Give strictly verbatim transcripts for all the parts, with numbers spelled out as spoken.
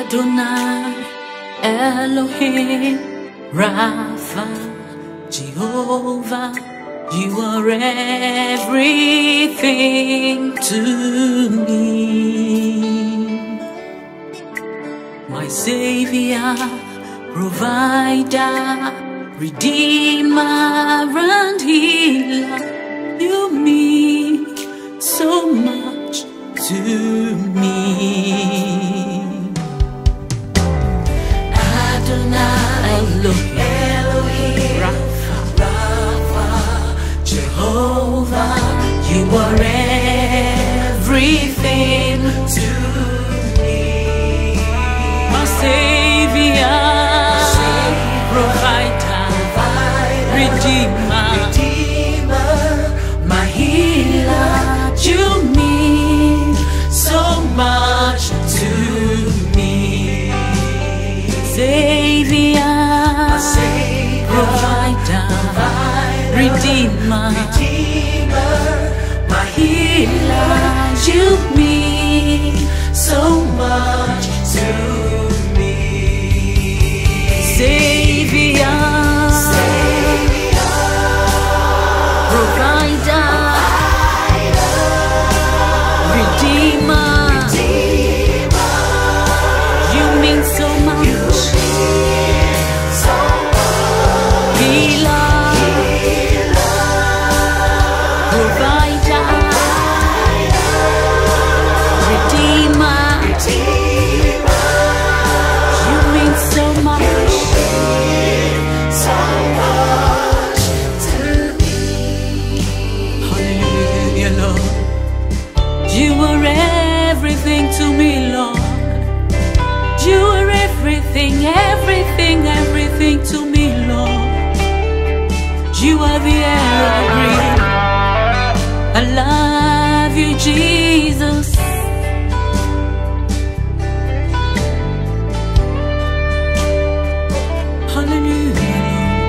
Adonai, Elohim, Rapha, Jehovah, you are everything to me. My Savior, Provider, Redeemer and Healer, you mean so much to me. Elohim, Elohim, Rapha, Rapha, Jehovah, you are everything to me. My Savior, Provider, Redeemer, Redeemer, my Healer, you mean so much to me. Savior, Provider, Redeemer, Redeemer, my Healer, you mean so much to me. Savior, Savior, Provider, Redeemer, Redeemer, you mean so much. You are everything to me, Lord. You are everything, everything, everything to me, Lord. You are the air I breathe. I love you, Jesus. Hallelujah.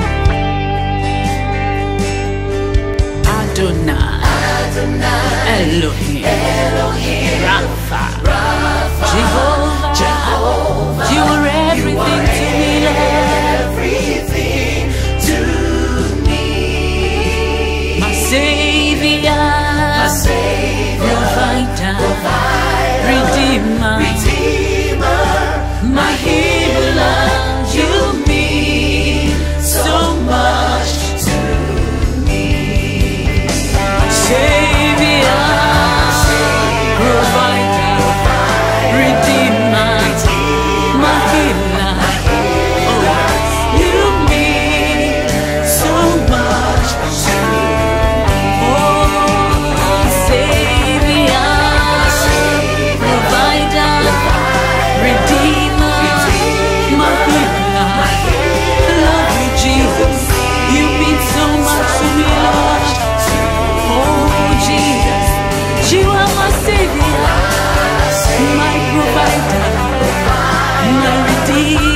Adonai, Elohim, Elohim, Rapha, Rapha, Jehovah, Jehovah, you are everything to me, everything to me. My Savior, my Savior, Provider, Provider, Redeemer, Redeemer, my Healer, you mean so much to me. Savior, my Redeemer.